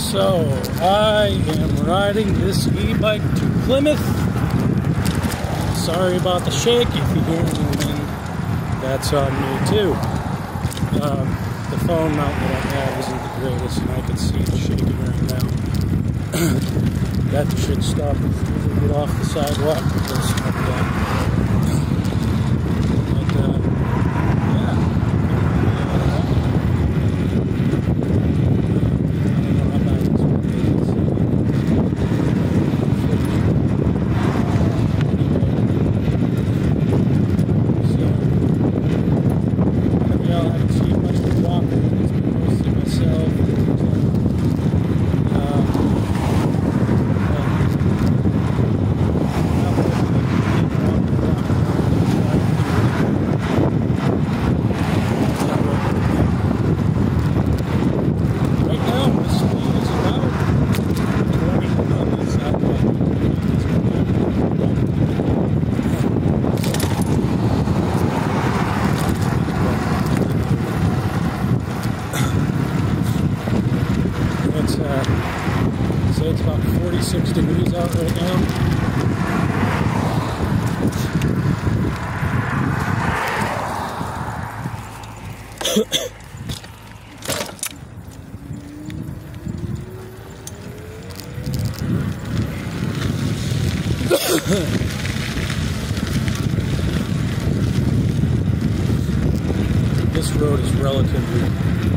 So, I am riding this e-bike to Plymouth. Sorry about the shake. If you hear anything, that's on me too. The phone mount that I have isn't the greatest, and I can see it shaking right now. That should stop as soon as I get off the sidewalk. Say it's about 46 degrees out right now. This road is relatively